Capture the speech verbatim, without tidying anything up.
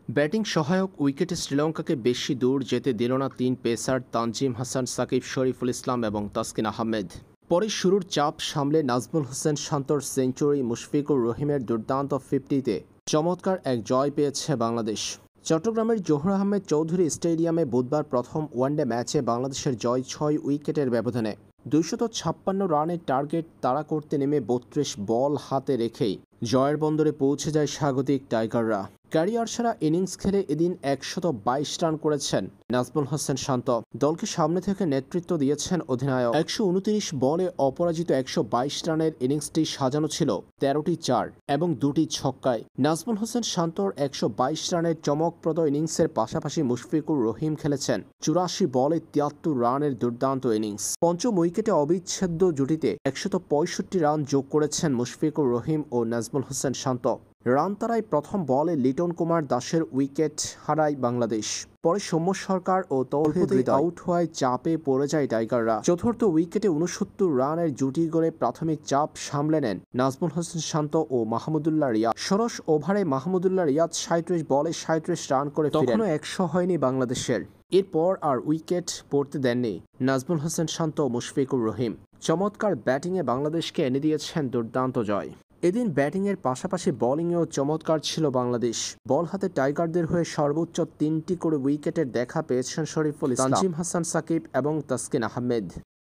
Batting সহায়ক উইকেটে শ্রীলঙ্কাকে বেশি দূর যেতে দিল না তিন পেসার তানজিম, হাসান, সাকিব, শরীফুল ইসলাম এবং তাসকিন আহমেদ। পরে শুরুর চাপ সামলে নাজমুল হোসেন শান্তর সেঞ্চুরি, মুশফিকুর রহিমের দুর্দান্ত ফিফটিতে চমৎকার এক জয় পেয়েছে বাংলাদেশ। চট্টগ্রামের জহুর আহমেদ চৌধুরী স্টেডিয়ামে বুধবার প্রথম ওয়ানডে ম্যাচে বাংলাদেশের জয় ছয় উইকেটের ব্যবধানে। দুইশত ছাপ্পান্ন রানের টার্গেট তাড়া করতে নেমে বত্রিশ বল হাতে রেখেই জয়ের বন্দরে পৌঁছে যায় স্বাগতিক টাইগাররা। ক্যারিয়ার সেরা ইনিংস খেলে এদিন একশত বাইশ রান করেছেন নাজমুল হোসেন শান্ত। দলকে সামনে থেকে নেতৃত্ব দিয়েছেন অধিনায়ক। একশো উনত্রিশ বলে অপরাজিত একশো বাইশ রানের ইনিংসটি সাজানো ছিল তেরোটি চার এবং দুটি ছক্কায়। নাজমুল হোসেন শান্তর একশো বাইশ রানের চমকপ্রদ ইনিংসের পাশাপাশি মুশফিকুর রহিম খেলেছেন চুরাশি বলে তিয়াত্তর রানের দুর্দান্ত ইনিংস। পঞ্চম উইকেটে অবিচ্ছেদ্য জুটিতে একশত পঁয়ষট্টি রান যোগ করেছেন মুশফিকুর রহিম ও নাজমুল হোসেন শান্ত। রান তারাই প্রথম বলে লিটন কুমার দাসের উইকেট হারায় বাংলাদেশ। পরে সৌম্য সরকার ও তৌহিদ আউট হওয়ায় চাপে পড়ে যায় টাইগাররা। চতুর্থ উইকেটে উনসত্তর রানের জুটি গড়ে প্রাথমিক চাপ সামলে নেন নাজমুল হোসেন শান্ত ও মাহমুদুল্লাহ রিয়াদ। ষোড়শ ওভারে মাহমুদুল্লাহ রিয়াদ সাঁইত্রিশ বলে সাঁইত্রিশ রান করে তখনও একশো হয়নি বাংলাদেশের। এরপর আর উইকেট পড়তে দেননি নাজমুল হোসেন শান্ত ও মুশফিকুর রহিম। চমৎকার ব্যাটিংয়ে বাংলাদেশকে এনে দিয়েছেন দুর্দান্ত জয়। এদিন ব্যাটিংয়ের পাশাপাশি বোলিংয়েও চমৎকার ছিল বাংলাদেশ। বল হাতে টাইগারদের হয়ে সর্বোচ্চ তিনটি করে উইকেটের দেখা পেয়েছেন শরীফুল ইসলাম, তানজিম, হাসান, সাকিব এবং তাসকিন আহমেদ।